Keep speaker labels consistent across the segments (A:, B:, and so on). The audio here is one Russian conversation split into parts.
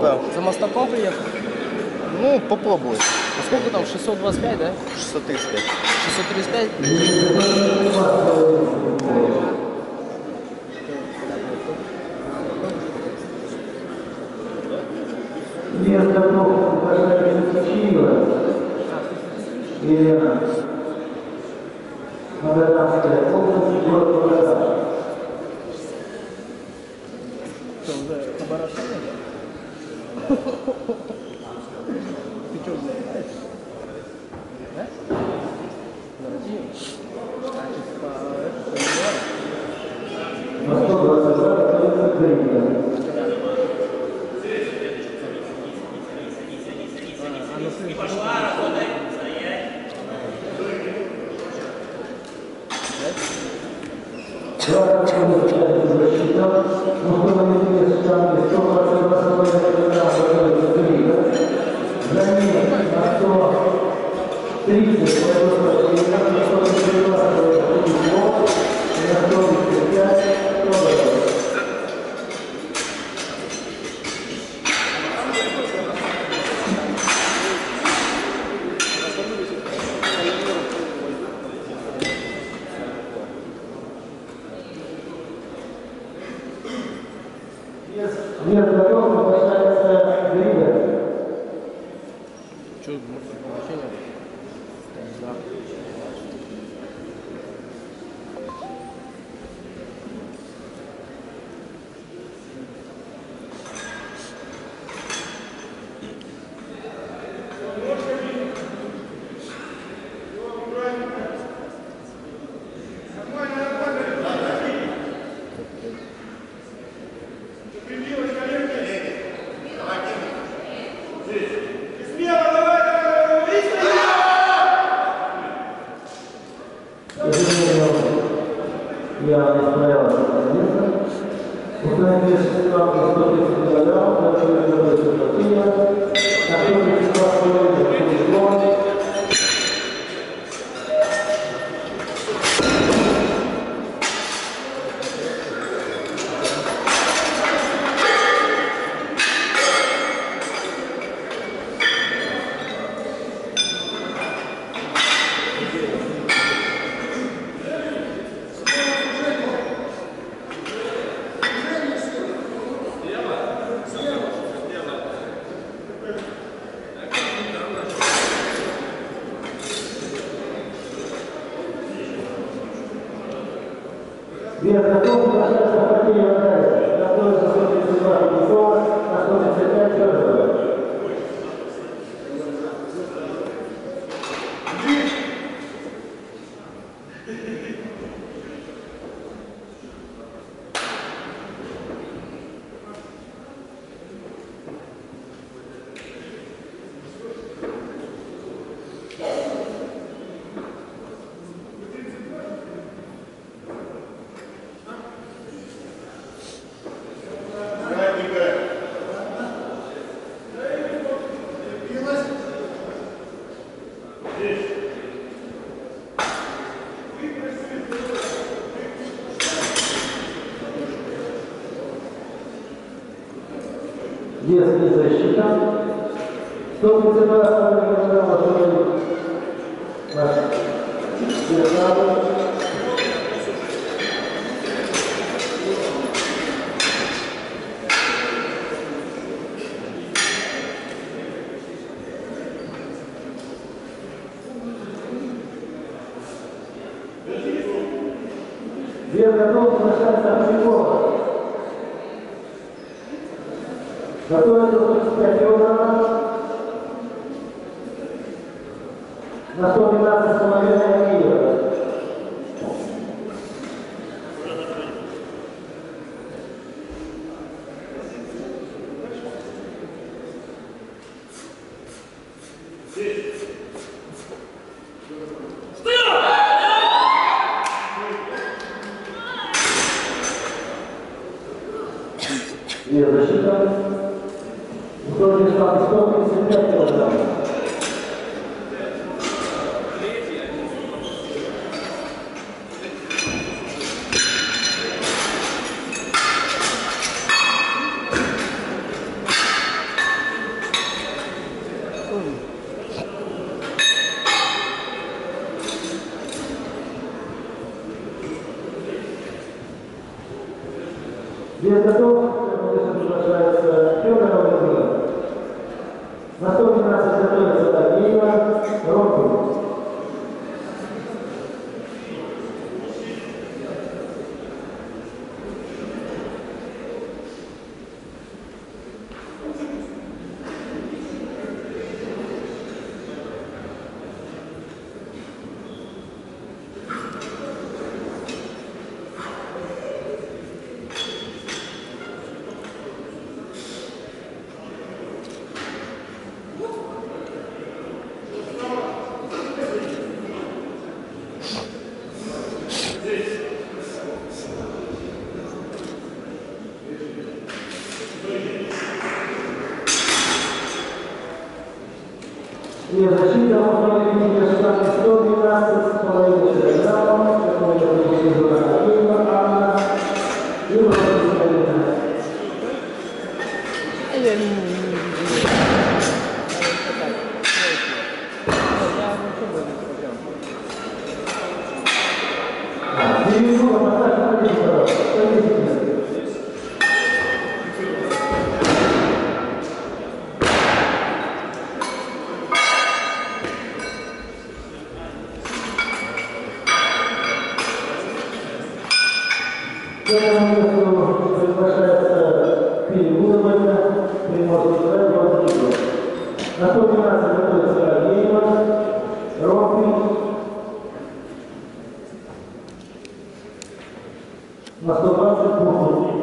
A: да.
B: За Мостаком приехал?
A: Ну, попробуй.
B: А сколько там, 625, да?
A: 635.
B: 635?
C: Нет готов уважаемый Киева. Елена. Магаданская область, город Магадан.
B: Что, уже оборашение? Ты что, знаешь? Да? На Россию? Значит, по
C: На 122 столица Крыма. Нет, готов, приглашается Грига.
B: что, приглашение? Не знаю.
C: Я не справился с места. Установили 16 130 миллионов, на первое ситуация, на первое ситуация, Вес готов, приглашается Фатея Вадайса. Готовится 132 Петухова, на 135 Федорова. Детский защита. 132 килограмма шоу. Наш державный. Вес готов, приглашается Петухова. Готовится 135 килограммов. На 112,5 Киева. Вес защита. 135 килограммов. Вес готов, приглашается Федоров Владимир. На 112 готовится Агеева, Ромпин. И защита автомобиля штата 112 половины килограмма, которая организована Агеева Анна и Ромпин. Приглашается Перегудовая, Приморский край, 20 кг. На 112 готовится Агеева, Ромпин. На 120 Бухов.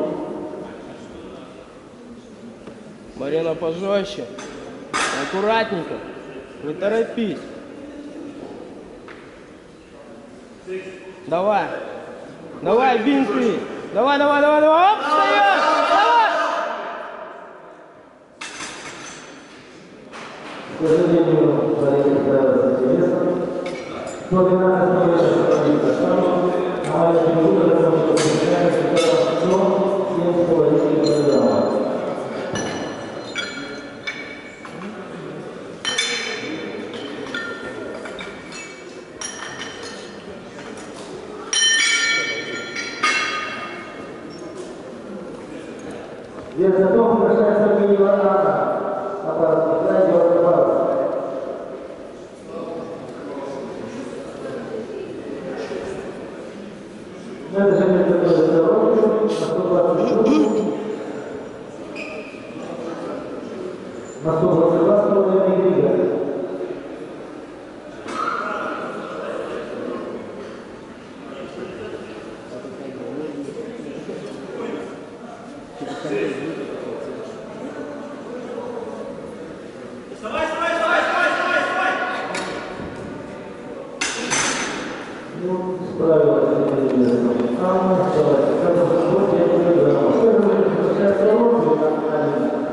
B: Марина, пожестче. Аккуратненько. Не торопись. Давай. Давай, бинты. Давай, давай, давай, давай. Оп, встаешь. Давай.
C: К сожалению, Марина справилась с интересом. 112 готовится Шамов, а Марина Перегудовая может встречаться с 7,5 кг. Вес готов, приглашается Агеева Анна. Аппарат край, 20 баллов. На это же место готовится Ромпин, на 120 минут. На 122,5 Грига. Ну, справилась с этим. Анна, давайте, как бы вот я не знаю. Первый приглашается Ромпин, Анна.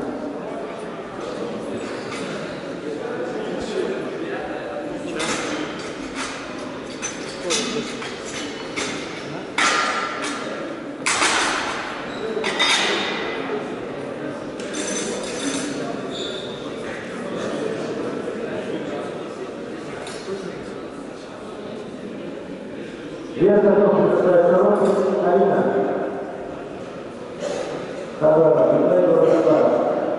C: Вес готов, приглашается Ромпин, Арина. Вторая, Виталий Городова.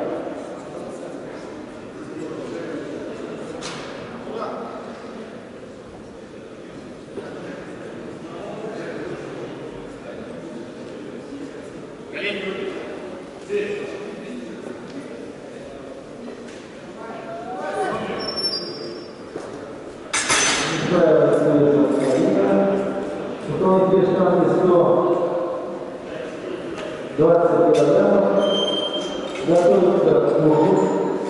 C: Справилась с Арина. Потом две штанги 120 килограммов. Готовится Бухов.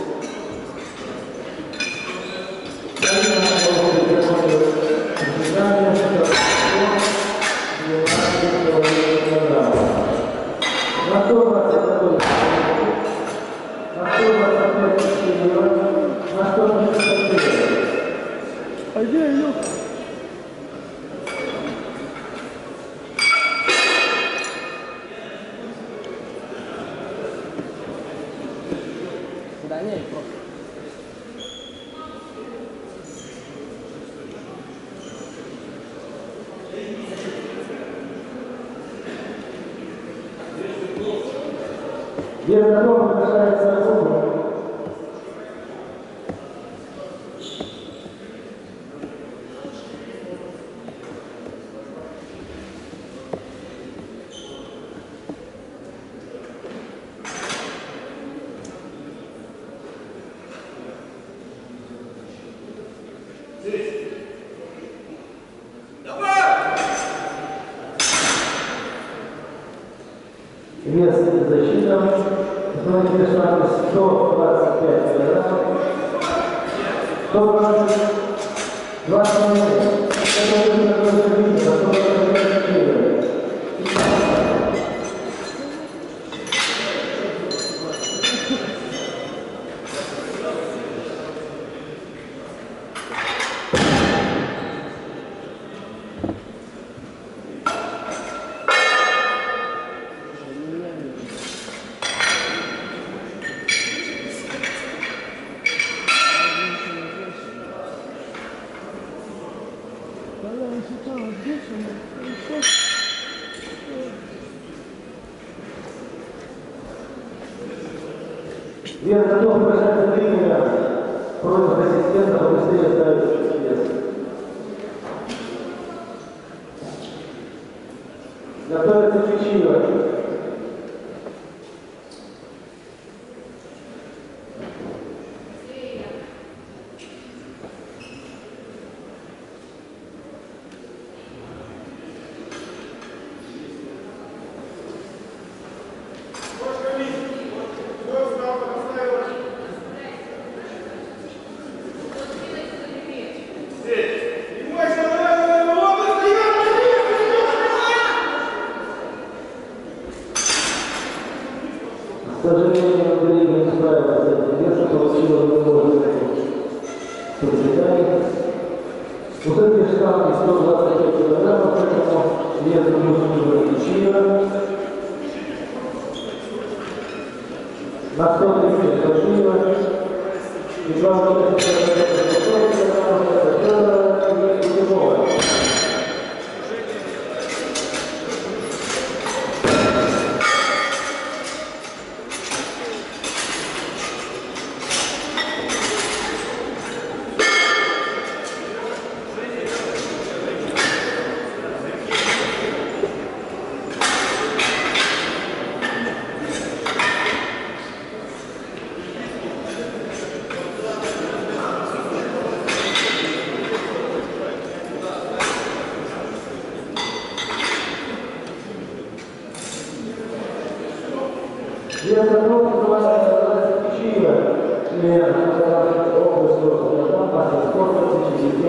C: На 120 готовится. На 125 на 135.
B: А где ее? Да нет, просто.
C: Вес готов, приглашается Кубрик. Вес защита. Основной вес 125 килограммов. 20 минут. Это уже такое событие, а 125 килограммов. Вес готов приглашается 3 килограмма. Против ассистента побыстрее ставить вес. Готовится Чичило. К сожалению, Андрей не справился с этим весом, получил возможность процветания. Высокие штанги 125 килограммов, поэтому вес нужно Чичило. На 130 Чичило. И главное, это 100 килограммов, это Федорова. Я готов называется Чичило, или область Росгвардии, спорта,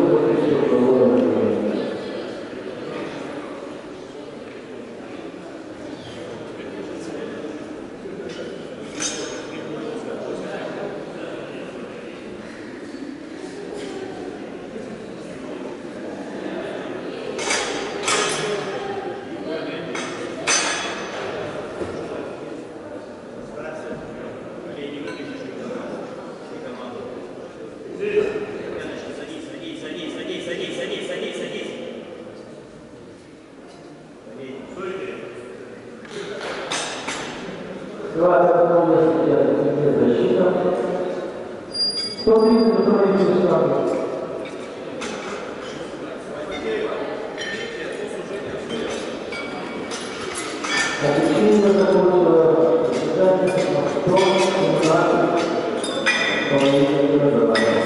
C: защита. 130 направлений штанги. Очищение закончило заседание 117 половиной образования.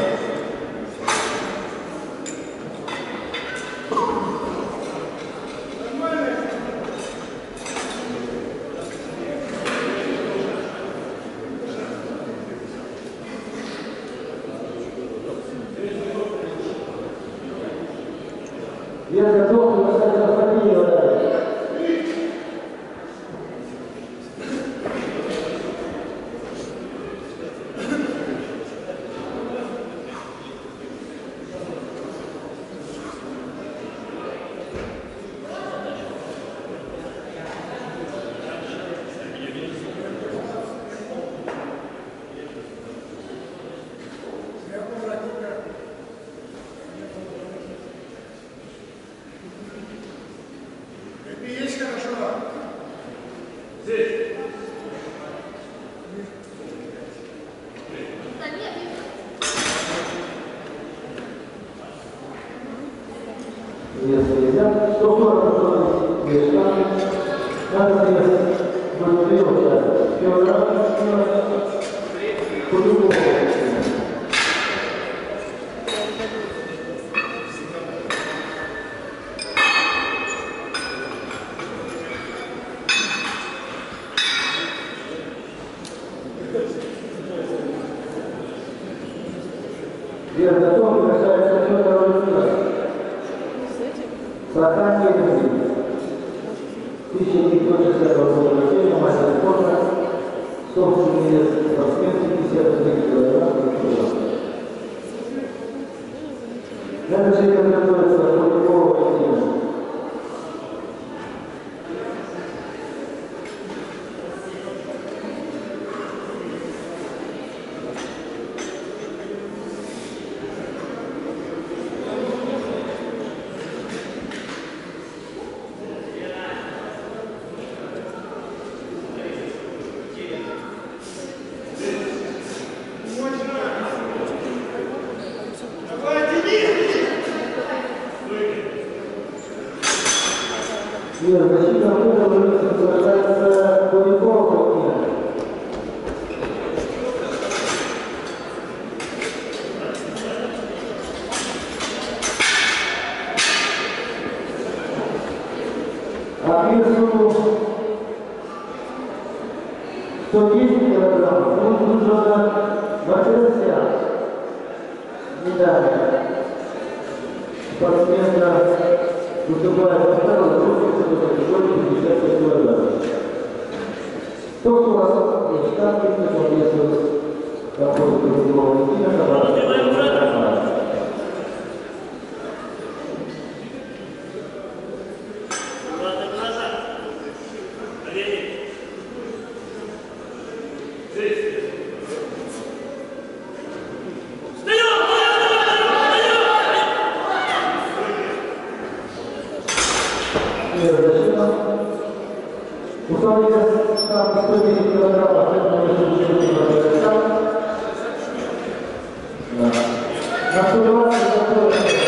C: Я готов поставить Афанию дальше. Каждый будет участвовать. Первый раз по-другому. Вера готова, касается счета Рудина. Сахарный Рудин. 1960 года рождения, мастер спорта, собственный спортсмен, 51 килограмм. Надо же готовиться к полевому поединку. Нет, защита выиграла, совершается Куликова. А весу 110 килограммов, он нужно Василия. Медаль. Спортсменка выступает во второй категории 55 килограммов. Тот, кто вас не считает, соответствует какой-то другого варианта. Установление штата 110 килограммов, это на 120 килограммов.